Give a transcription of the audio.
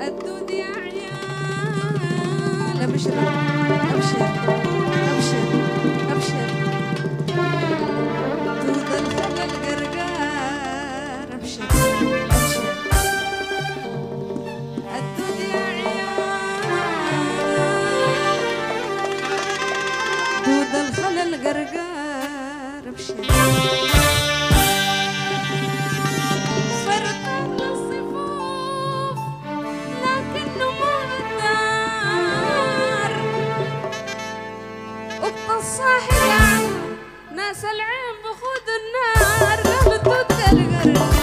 الدود يا عيال ابشر ابشر ابشر ابشر دود الخل القرقار ابشر ابشر الدود يا عيال دود الخل القرقار ابشر الصاحب ناس العين بخود النار قالوا الدود القرقار